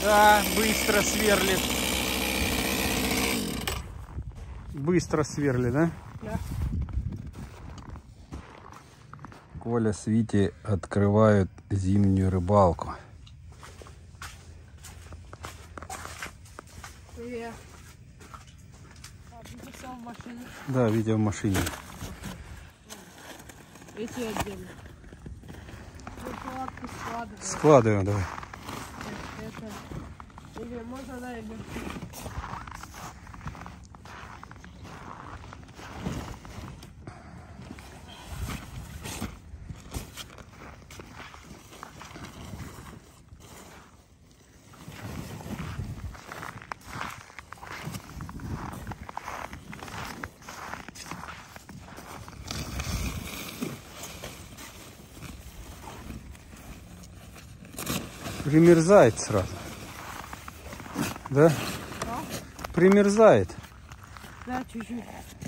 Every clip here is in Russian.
Да, быстро сверлит. Быстро сверлит, да? Да. Коля с Витей открывают зимнюю рыбалку. Привет. Витя сел в машине. Да, Витя в машине. Эти отдельно. Палатку складываем. Складываем, давай. Это... Или можно, да, или... Примерзает сразу. Да? А? Примерзает. Да, чуть-чуть.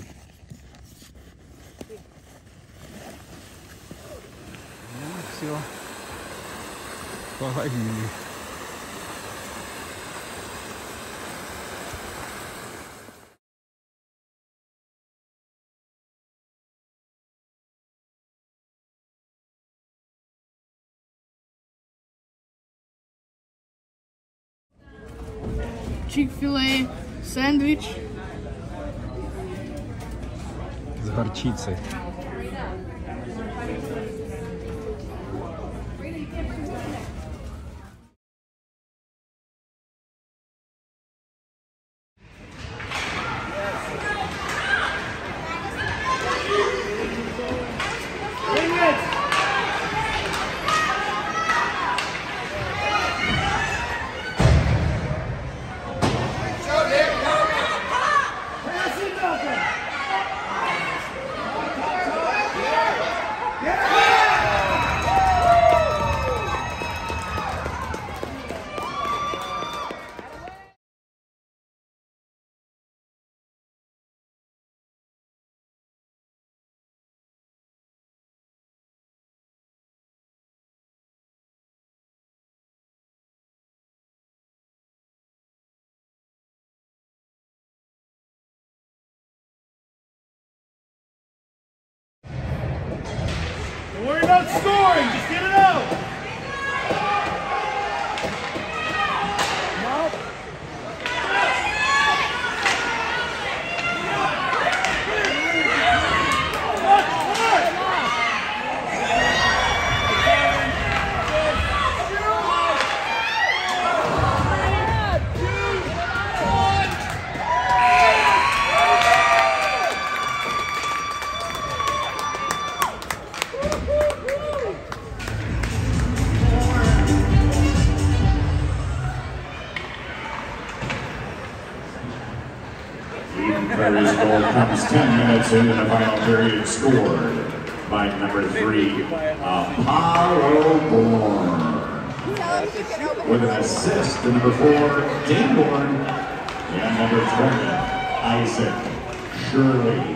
Ну, все. Половили. Chick-fil-A сэндвич. С горчицей. Don't worry about scoring, just get it out. Prairie's goal comes 10 minutes into the final period, scored by number 3, Apollo Bourne. With an assist to number 4, Dane Bourne, and number 20, Isaac Shirley.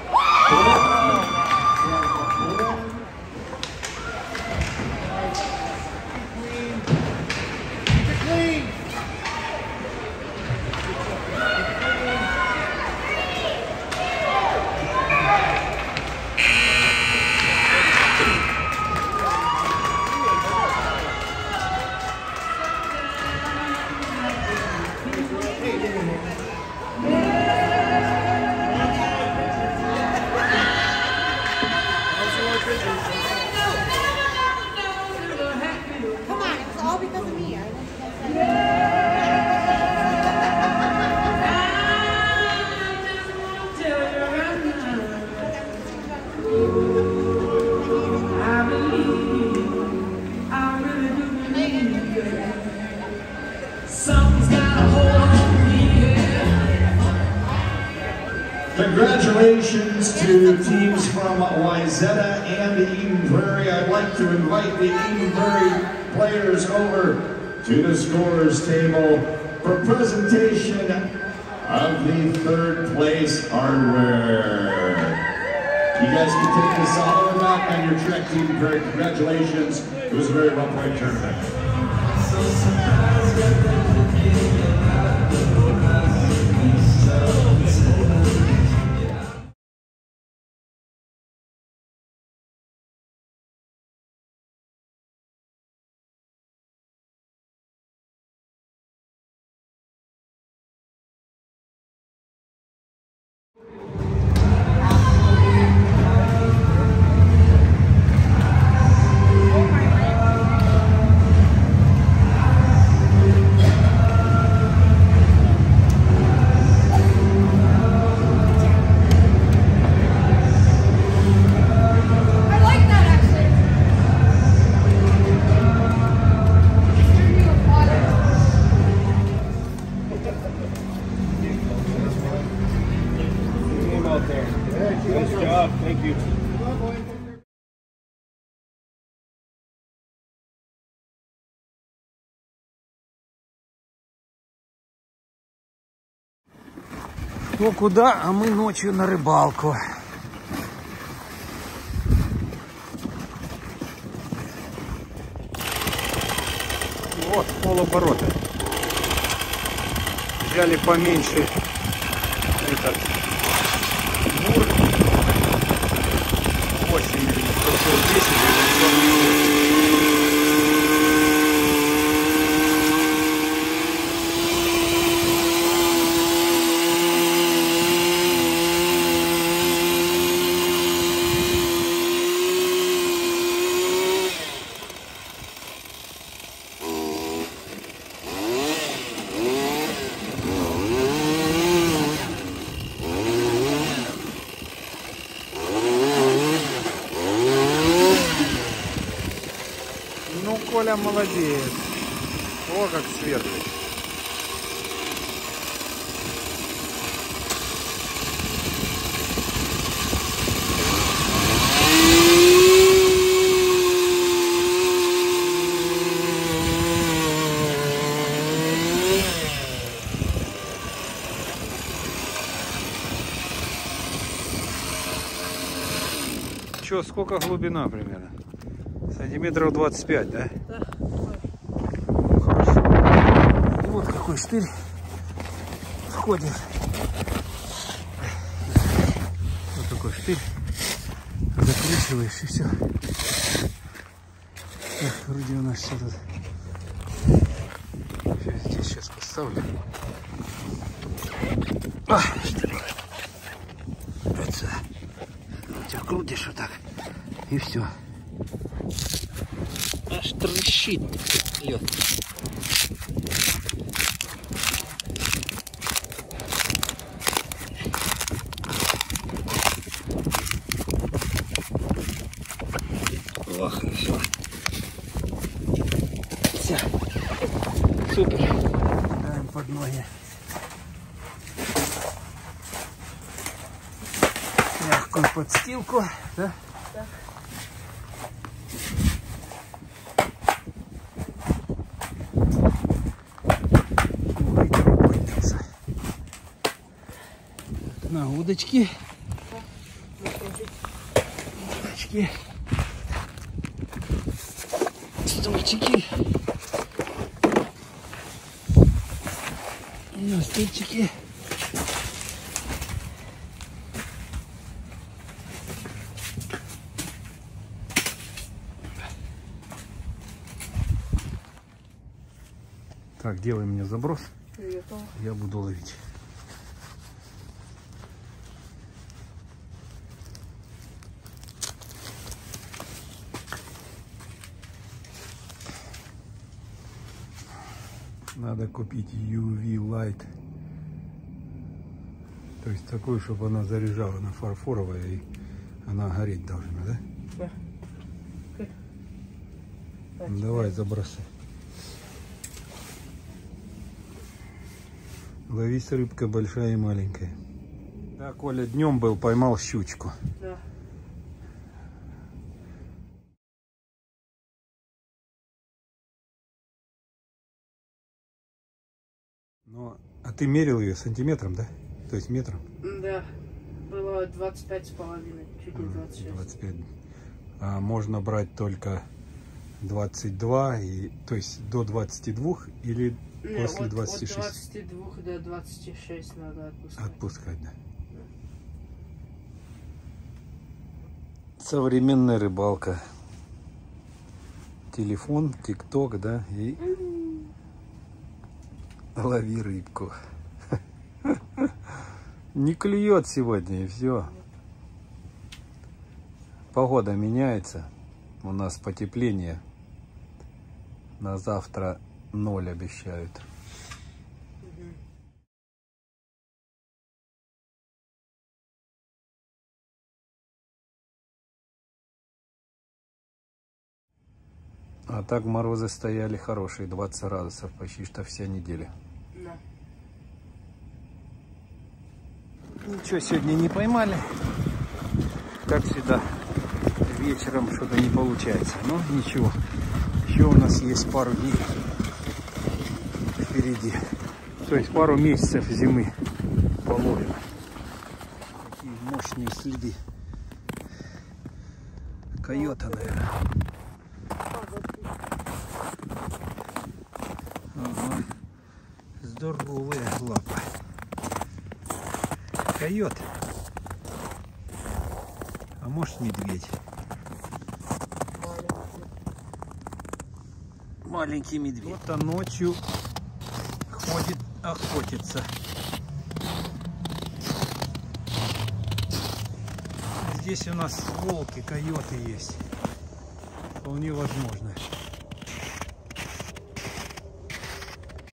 Come on, it's all because of me. I want you guys Congratulations to teams from Wayzata and Eden Prairie. I'd like to invite the Eden Prairie players over to the scorer's table for presentation of the third place hardware. You guys can take this all the way back on your trek to Eden Prairie. Congratulations. It was a very well played tournament. Кто куда, а мы ночью на рыбалку. Вот, полоборота. Взяли поменьше этот бур. 8 или 10 или 40. Коля молодец. О, как светлый. Че, сколько глубина примерно? Сантиметров 25, да? Да. Хорошо. И вот какой штырь входит. Вот такой штырь. Закручиваешь и все. Так, вроде у нас все тут. Здесь сейчас поставлю. Вот сюда. Тебя крутишь вот так. И все. Аж трещит лед. О, хорошо. Все. Супер. Даем под ноги. Мягкую подстилку, да? Да. На удочки. Удочки. Стульчики. На стульчики. Так, делай мне заброс. Я буду ловить. Надо купить UV Light. То есть такую, чтобы она заряжала, она фарфоровая и она гореть должна, да? Да. Давай, забросай. Ловись, рыбка большая и маленькая. Да, Коля днем был, поймал щучку. Да. Но, а ты мерил ее сантиметром, да? То есть метром? Да. Было 25,5, чуть не 26. 25. А можно брать только 22, и, то есть до 22 или после от 26? От 22 до 26 надо отпускать. Отпускать, да. Современная рыбалка. Телефон, ТикТок, да, и лови рыбку. Не клюет сегодня, и все. Погода меняется. У нас потепление. На завтра 0 обещают. А так морозы стояли хорошие, 20 градусов почти что вся неделя. Да. Ничего сегодня не поймали. Как всегда, вечером что-то не получается. Но ничего. Еще у нас есть пару дней впереди. То есть пару месяцев зимы половим. Такие мощные следы. Койота, наверное. Ага. Здоровая лапа. Койот. А может медведь. Маленький медведь. Вот-то ночью ходит охотиться. Здесь у нас волки, койоты есть. Вполне возможно.